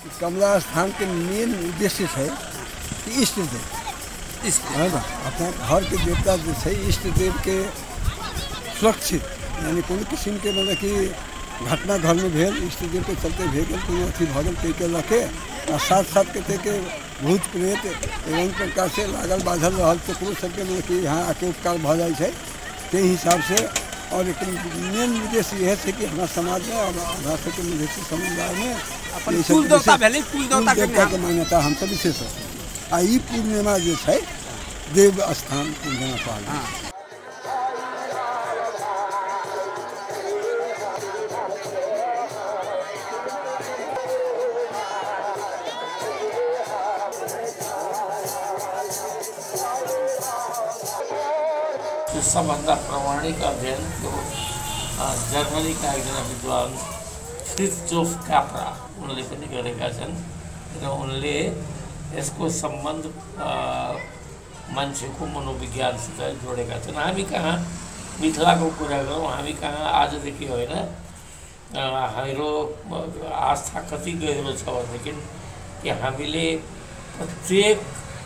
कमला स्थान के मेन उद्देश्य है कि इष्ट देव है ना, अपना घर के देवता जो है इष्ट देव के सुरक्षित यानी कोनो किस्म के मतलब कि घटना घर में भेल इष्ट देव के चलते भेल कोनो अथी भगल के रखे और साथ साथ के भूत प्रेत एवं प्रकार से लागल बाधल रहल तो सबके मतलब कि यहाँ आके उपकार भ जाए के हिसाब से। और एक मेन उद्देश्य यह है कि हमारा समाज में और हमारा सबके मधेसी समुदाय में कुल देवता के मान्यता हम सब विशेष है। आ ई पूर्णिमा जो है देव स्थान पूर्णिमा पालन सबभन्दा प्रामाणिक अध्ययन तो जर्मनी का एकजना विद्वान फ्रित्जोफ काप्रा उनले पनि गरेका छन् र उनले यसको सम्बन्ध मान्छेको मनोविज्ञानसित जोडेका छन्। हामी कहाँ मिथिलाको कुरा गरौँ, हामी कहाँ आजदेखि होइन हाम्रो आस्था कति गहिरो छ भनेदेखि कि हामीले प्रत्येक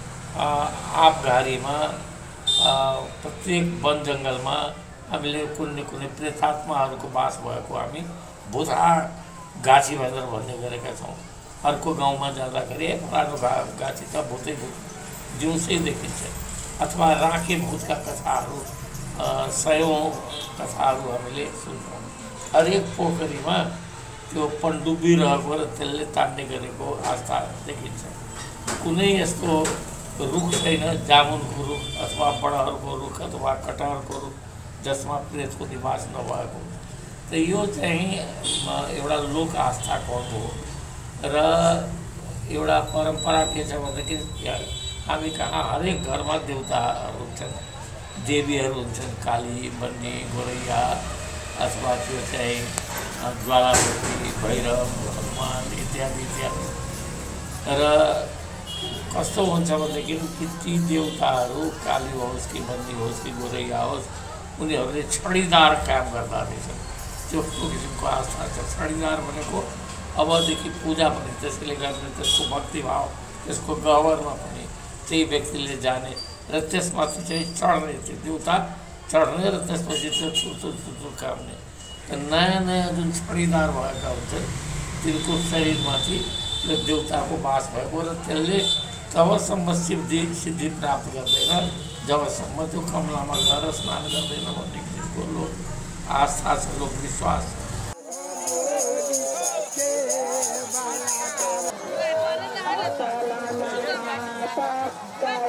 आपघारीमा प्रत्येक वन जङ्गलमा हामीले कुनै कुनै प्रेतात्माहरूको बास भएको हामी भूता गाछी भनेर भन्ने गरेका छौँ। अर्को गाउँमा जाँदाखेरि फलानु गाछी त भूतै भूत जिउँसै देखिन्छ अथवा राखे भूतका कथाहरू सयौँ कथाहरू हामीले सुन्छौँ। हरेक पोखरीमा त्यो पनडुब्बी रहेको र त्यसले तान्ने गरेको आस्था देखिन्छ। कुनै यस्तो रुख छैन जामुनको रुख अथवा बडहरूको रुख अथवा कटहरको रुख जसमा प्रेतको निवास नभएको। त यो चाहिँ एउटा लोक आस्थाको हो र एउटा परम्परा के छ भनेदेखि हामी कहाँ हरेक घरमा देवताहरू हुन्छन्, देवीहरू हुन्छन्, काली बन्ने गोरैया अथवा त्यो चाहिँ ज्वालामुखी भैरव हनुमान इत्यादि इत्यादि। र कस्तो हुन्छ भनेदेखि कि ती देवताहरू काली होस् कि बन्दी होस् कि गोरैया होस् उनीहरूले छडीदार काम गर्दा रहेछन्। त्यो किसिमको आस्था छ। छडीदार भनेको अबदेखि पूजा भने त्यसले गर्ने त्यसको भक्तिभाव त्यसको गहवरमा पनि त्यही व्यक्तिले जाने र त्यसमाथि चाहिँ चढ्ने त्यो देवता चढ्ने र त्यसपछि त्यो छुर काट्ने। नयाँ नयाँ जुन छडीदार भएका हुन्छन् तिनको शरीरमाथि त्यो देवताको बास भएको र त्यसले तबसम्म सिद्धि प्राप्त गर्दैन जबसम्म त्यो कमलामा गएर स्नान गर्दैन भन्ने किसिमको लोक आस्था छ, लोक विश्वास छ।